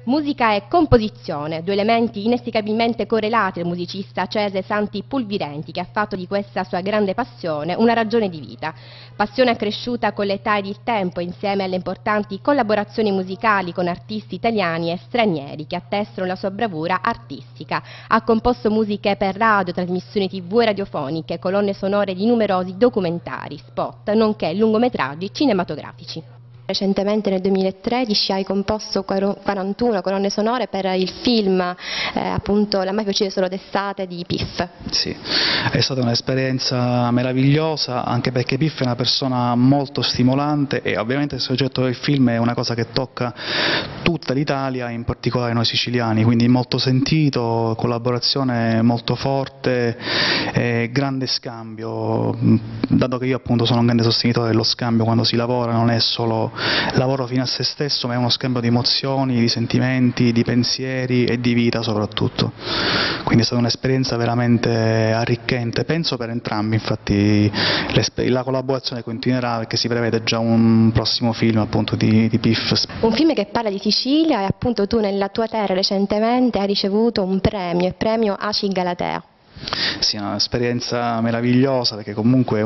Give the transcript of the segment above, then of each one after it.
Musica e composizione, due elementi inesplicabilmente correlati al musicista Cese Santi Pulvirenti, che ha fatto di questa sua grande passione una ragione di vita. Passione accresciuta con l'età ed il tempo, insieme alle importanti collaborazioni musicali con artisti italiani e stranieri che attestano la sua bravura artistica. Ha composto musiche per radio, trasmissioni TV e radiofoniche, colonne sonore di numerosi documentari, spot, nonché lungometraggi cinematografici. Recentemente nel 2013 hai composto 41 colonne sonore per il film appunto La mafia uccide solo d'estate di Piff. Sì, è stata un'esperienza meravigliosa, anche perché Piff è una persona molto stimolante e ovviamente il soggetto del film è una cosa che tocca tutta l'Italia, in particolare noi siciliani, quindi molto sentito, collaborazione molto forte, grande scambio, dato che io appunto sono un grande sostenitore dello scambio quando si lavora, non è solo lavoro fino a se stesso, ma è uno scambio di emozioni, di sentimenti, di pensieri e di vita soprattutto. Quindi è stata un'esperienza veramente arricchente, penso per entrambi, infatti la collaborazione continuerà perché si prevede già un prossimo film appunto di Piff. Un film che parla di Sicilia e appunto tu nella tua terra recentemente hai ricevuto un premio, il premio ACI Galatea. Sì, è un'esperienza meravigliosa perché comunque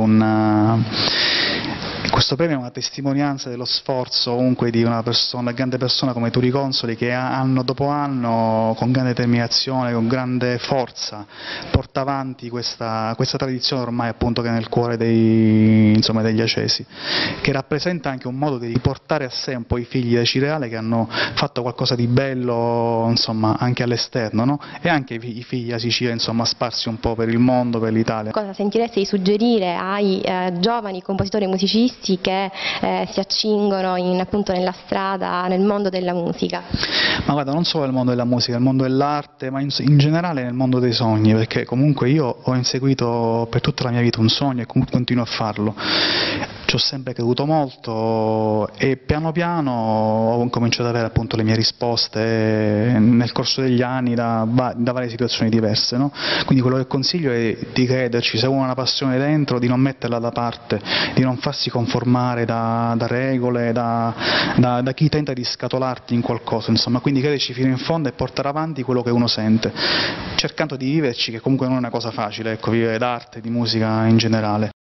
questo premio è una testimonianza dello sforzo comunque di una grande persona come Turi Consoli, che anno dopo anno con grande determinazione, con grande forza porta avanti questa tradizione ormai appunto che è nel cuore degli acesi, che rappresenta anche un modo di portare a sé un po' i figli dei Cireale che hanno fatto qualcosa di bello insomma anche all'esterno, no? E anche i figli della Sicilia insomma sparsi un po' per il mondo, per l'Italia. Cosa sentiresti di suggerire ai giovani compositori e musicisti che si accingono appunto nella strada, nel mondo della musica? Ma guarda, non solo nel mondo della musica, nel mondo dell'arte, ma in generale nel mondo dei sogni, perché comunque io ho inseguito per tutta la mia vita un sogno e comunque continuo a farlo. Ci ho sempre creduto molto e piano piano ho cominciato ad avere appunto le mie risposte nel corso degli anni da varie situazioni diverse, no? Quindi quello che consiglio è di crederci, se uno ha una passione dentro, di non metterla da parte, di non farsi conformare da regole, da chi tenta di scatolarti in qualcosa, insomma, quindi crederci fino in fondo e portare avanti quello che uno sente, cercando di viverci, che comunque non è una cosa facile, ecco, vivere d'arte, di musica in generale.